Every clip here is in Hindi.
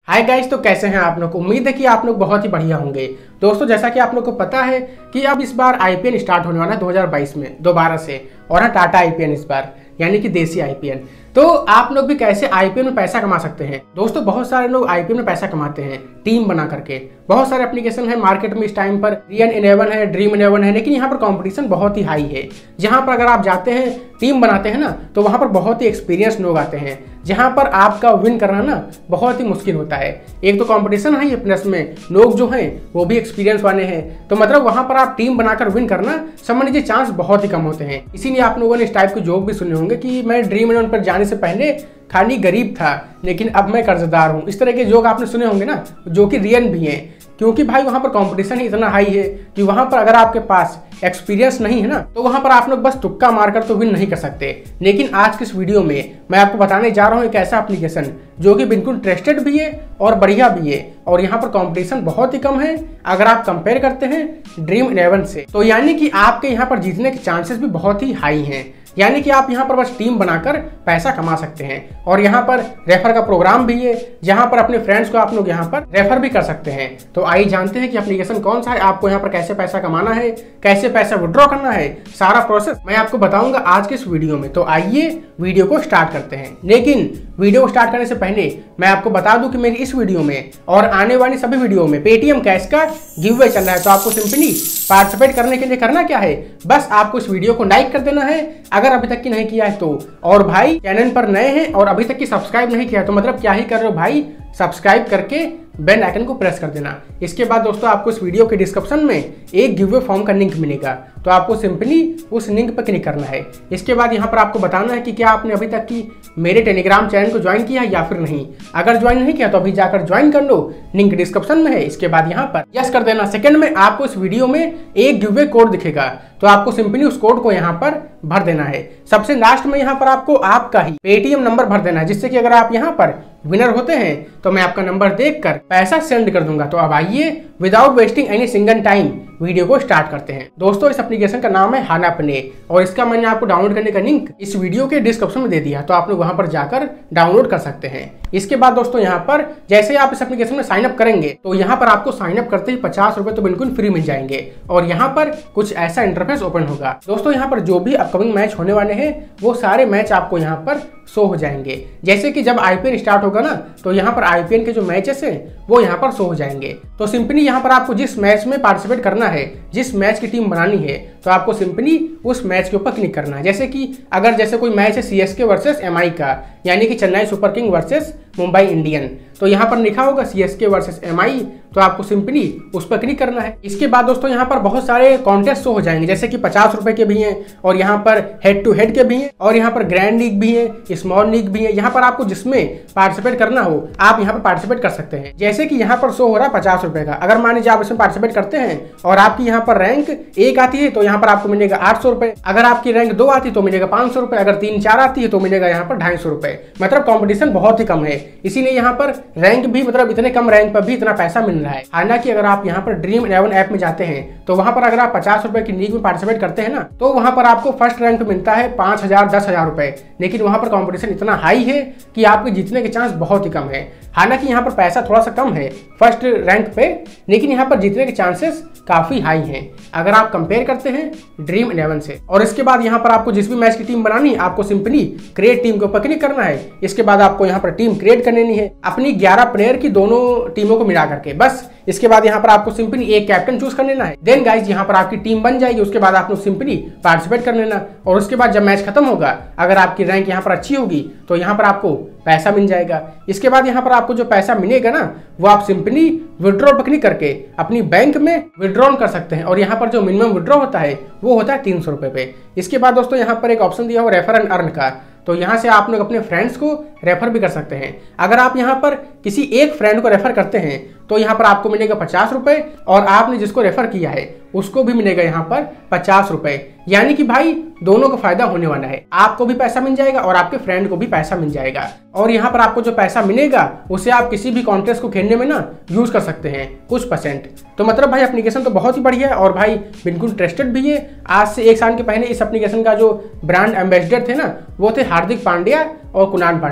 हाय गाइस, तो कैसे हैं आप लोग। उम्मीद है कि आप लोग बहुत ही बढ़िया होंगे। दोस्तों, जैसा कि आप लोग को पता है कि अब इस बार आईपीएल स्टार्ट होने वाला है 2022 में दोबारा से, और हाँ टाटा आईपीएल इस बार, यानी कि देसी आईपीएल। तो आप लोग भी कैसे आईपीएल में पैसा कमा सकते हैं। दोस्तों, बहुत सारे लोग आईपीएल में पैसा कमाते हैं टीम बना करके। बहुत सारे एप्लीकेशन है मार्केट में इस टाइम पर, Reign11 है, Dream11 है, लेकिन यहाँ पर कंपटीशन बहुत ही हाई है। जहाँ पर अगर आप जाते हैं टीम बनाते हैं ना, तो वहाँ पर बहुत ही एक्सपीरियंस लोग आते हैं, जहाँ पर आपका विन करना ना बहुत ही मुश्किल होता है। एक तो कंपटीशन है, प्लस में लोग जो हैं वो भी एक्सपीरियंस वाले हैं, तो मतलब वहाँ पर आप टीम बनाकर विन करना समझ लीजिए चांस बहुत ही कम होते हैं। इसीलिए आप लोगों ने इस टाइप के जोक भी सुने होंगे कि मैं Dream11 पर जाने से पहले खाली गरीब था लेकिन अब मैं कर्जदार हूँ। इस तरह के जोक आपने सुने होंगे ना, जो कि रियल भी हैं, क्योंकि भाई वहाँ पर कंपटीशन ही इतना हाई है कि वहाँ पर अगर आपके पास एक्सपीरियंस नहीं है ना, तो वहाँ पर आप लोग बस तुक्का मारकर तो विन नहीं कर सकते। लेकिन आज की इस वीडियो में मैं आपको बताने जा रहा हूँ एक ऐसा एप्लीकेशन जो कि बिल्कुल ट्रस्टेड भी है और बढ़िया भी है, और यहाँ पर कंपटीशन बहुत ही कम है अगर आप कंपेयर करते हैं Dream11 से। तो यानी कि आपके यहाँ पर जीतने के चांसेस भी बहुत ही हाई हैं। यानी कि आप यहाँ पर बस टीम बनाकर पैसा कमा सकते हैं, और यहाँ पर रेफर का प्रोग्राम भी है, जहाँ पर अपने फ्रेंड्स को आप लोग यहाँ पर रेफर भी कर सकते हैं। तो आइए जानते हैं कि एप्लीकेशन कौन सा है, आपको यहाँ पर कैसे पैसा कमाना है, कैसे पैसा विड्रॉ करना है, सारा प्रोसेस मैं आपको बताऊंगा आज के इस वीडियो में। तो आइए वीडियो को स्टार्ट करते हैं। लेकिन वीडियो को स्टार्ट करने से पहले मैं आपको बता दूं कि मेरी इस वीडियो में और आने वाली सभी वीडियो में पेटीएम कैश का गिव अवे चल रहा है। तो आपको सिंपली पार्टिसिपेट करने के लिए करना क्या है, बस आपको इस वीडियो को लाइक कर देना है अगर अभी तक की नहीं किया है तो। और भाई चैनल पर नए हैं और अभी तक की सब्सक्राइब नहीं किया तो मतलब क्या ही कर रहे हो भाई, सब्सक्राइब करके बेल आइकन को प्रेस कर देना। इसके बाद दोस्तों आपको इस वीडियो के डिस्क्रिप्शन में एक गिव अवे फॉर्म का लिंक मिलेगा, तो आपको सिंपली उस लिंक पर क्लिक करना है। इसके बाद यहाँ पर आपको बताना है कि क्या आपने अभी तक की मेरे टेलीग्राम चैनल को ज्वाइन किया है या फिर नहीं। अगर ज्वाइन नहीं किया तो अभी जाकर ज्वाइन कर लो, लिंक डिस्क्रिप्शन में है। इसके बाद यहाँ पर यस कर देना। सेकंड में आपको इस वीडियो में एक गिव अवे कोड दिखेगा, तो आपको सिंपली उस कोड को यहाँ पर भर देना है। सबसे लास्ट में यहाँ पर आपको आपका ही पेटीएम नंबर भर देना है, जिससे कि अगर आप यहाँ पर विनर होते हैं तो मैं आपका नंबर देखकर पैसा सेंड कर दूंगा। तो अब आइए without wasting any single time video को स्टार्ट करते हैं। दोस्तों, इस एप्लीकेशन का नाम है हाना प्ले, और इसका मैंने आपको डाउनलोड करने का लिंक इस वीडियो के डिस्क्रिप्शन में दे दिया, तो आप लोग वहां पर जाकर डाउनलोड कर सकते हैं। इसके बाद दोस्तों यहाँ पर जैसे आप इस एप्लीकेशन में साइन अप करेंगे तो यहाँ पर आपको साइन अप करते ही 50 रुपए तो बिल्कुल फ्री मिल जाएंगे, और यहाँ पर कुछ ऐसा इंटरफेस ओपन होगा। दोस्तों, यहाँ पर जो भी अपकमिंग मैच होने वाले हैं वो सारे मैच आपको यहाँ पर शो हो जाएंगे। जैसे कि जब आईपीएल स्टार्ट होगा ना, तो यहाँ पर आईपीएल के जो मैचेस हैं वो यहाँ पर शो हो जाएंगे। तो सिंपली यहाँ पर आपको जिस मैच में पार्टिसिपेट करना है, जिस मैच की टीम बनानी है, तो आपको सिंपली उस मैच के ऊपर क्लिक करना है। जैसे कि अगर जैसे कोई मैच है सीएसके वर्सेस एमआई का, यानी कि Chennai super king versus Mumbai Indian, तो यहाँ पर लिखा होगा सीएसके वर्सेस एमआई, तो आपको सिंपली उस पर क्लिक करना है। इसके बाद दोस्तों यहाँ पर बहुत सारे कॉन्टेस्ट शो हो जाएंगे, जैसे कि 50 रुपए के भी हैं, और यहाँ पर हेड टू हेड के भी हैं, और यहाँ पर ग्रैंड लीग भी है, स्मॉल लीग भी है। यहाँ पर आपको जिसमें पार्टिसिपेट करना हो आप यहाँ पर पार्टिसिपेट कर सकते हैं। जैसे कि यहाँ पर शो हो रहा है 50 रुपए का। अगर मान लीजिए आप इसमें पार्टिसिपेट करते हैं और आपकी यहाँ पर रैंक 1 आती है तो यहाँ पर आपको मिलेगा 800 रुपए। अगर आपकी रैंक 2 आती है तो मिलेगा 500 रुपए। अगर 3-4 आती है तो मिलेगा यहाँ पर 250 रुपए। मतलब कॉम्पिटिशन बहुत ही कम है, इसीलिए यहाँ पर रैंक भी मतलब इतने कम रैंक पर भी इतना पैसा मिल रहा है। हालांकि अगर आप यहाँ पर Dream11 ऐप में जाते हैं तो वहां पर अगर आप 50 रुपए की लीग में पार्टिसिपेट करते हैं ना, तो वहां पर आपको फर्स्ट रैंक पे मिलता है 5,000 10,000 रुपए। लेकिन वहां पर कंपटीशन इतना हाई है कि आपके जीतने के चांस बहुत ही कम है। हालांकि यहाँ पर पैसा थोड़ा सा कम है फर्स्ट रैंक पे, लेकिन यहाँ पर जीतने के चांसेस काफी हाई हैं अगर आप कंपेयर करते हैं Dream11 से। और इसके बाद यहाँ पर आपको जिस भी मैच की टीम बनानी, आपको सिंपली क्रिएट टीम के ऊपर क्लिक करना है। इसके बाद आपको यहाँ पर टीम क्रिएट कर लेनी है अपनी 11 प्लेयर की, दोनों टीमों को मिला करके बस। इसके बाद यहाँ पर आपको सिंपली एक कैप्टन चूज कर लेना है। देन गाइस यहाँ पर आपकी टीम बन जाएगी। उसके बाद आपको सिंपली पार्टिसिपेट कर लेना, और उसके बाद जब मैच खत्म होगा अगर आपकी रैंक यहाँ पर अच्छी होगी तो यहाँ पर आपको पैसा मिल जाएगा। इसके बाद यहाँ पर आपको जो पैसा मिलेगा ना, वो आप सिंपली विड्रॉ पर क्लिक करके अपनी बैंक में विड्रॉ कर सकते हैं, और यहाँ पर जो मिनिमम विड्रॉ होता है वो होता है 300 रुपए पे। इसके बाद दोस्तों यहाँ पर एक ऑप्शन दिया हुआ रेफर एंड अर्न का, तो यहाँ से आप लोग अपने फ्रेंड्स को रेफर भी कर सकते हैं। अगर आप यहाँ पर किसी एक फ्रेंड को रेफर करते हैं तो यहाँ पर आपको मिलेगा 50 रुपए, और आपने जिसको रेफर किया है उसको भी मिलेगा यहाँ पर 50 रुपए। यानी कि भाई दोनों को फायदा होने वाला है, आपको भी पैसा मिल जाएगा और आपके फ्रेंड को भी पैसा मिल जाएगा। और यहाँ पर आपको जो पैसा मिलेगा उसे आप किसी भी कॉन्टेस्ट को खेलने में ना यूज कर सकते हैं कुछ %। तो मतलब भाई एप्लीकेशन तो बहुत ही बढ़िया है, और भाई बिल्कुल ट्रस्टेड भी है। आज से 1 साल के पहले इस एप्लीकेशन का जो ब्रांड एम्बेसडर थे ना, वो थे हार्दिक पांड्या और कुणाल पांड्या।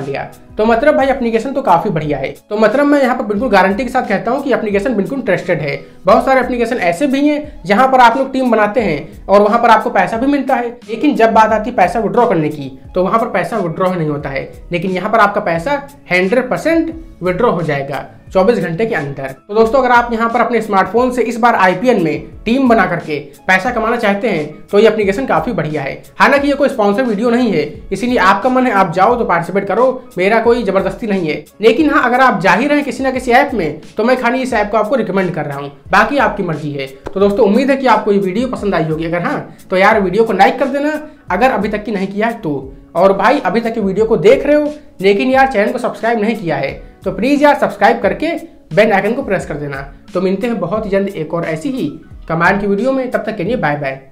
तो मतलब भाई एप्लीकेशन तो काफी बढ़िया है। तो मतलब मैं यहाँ पर बिल्कुल गारंटी के साथ कहता हूँ कि एप्लीकेशन बिल्कुल ट्रस्टेड है। बहुत सारे एप्लीकेशन ऐसे भी हैं जहाँ पर आप लोग टीम बनाते हैं और वहाँ पर आपको पैसा भी मिलता है, लेकिन जब बात आती है पैसा विड्रॉ करने की तो वहाँ पर पैसा विड्रॉ नहीं होता है। लेकिन यहाँ पर आपका पैसा 100% विड्रॉ हो जाएगा 24 घंटे के अंदर। तो दोस्तों अगर आप यहाँ पर अपने स्मार्टफोन से इस बार आईपीएल में टीम बना करके पैसा कमाना चाहते हैं तो ये एप्लीकेशन काफी बढ़िया है। हालांकि ये कोई स्पॉन्सर वीडियो नहीं है, इसीलिए आपका मन है आप जाओ तो पार्टिसिपेट करो, मेरा कोई जबरदस्ती नहीं है। लेकिन हाँ, अगर आप जा ही रहे हैं किसी ना किसी ऐप में तो मैं खाली इस ऐप को आपको रिकमेंड कर रहा हूँ, बाकी आपकी मर्जी है। तो दोस्तों उम्मीद है कि आपको ये वीडियो पसंद आई होगी। अगर हाँ तो यार वीडियो को लाइक कर देना अगर अभी तक की नहीं किया है तो। और भाई अभी तक की वीडियो को देख रहे हो लेकिन यार चैनल को सब्सक्राइब नहीं किया है तो प्लीज यार सब्सक्राइब करके बेल आइकन को प्रेस कर देना। तो मिलते हैं बहुत ही जल्द एक और ऐसी ही कमाल की वीडियो में, तब तक के लिए बाय बाय।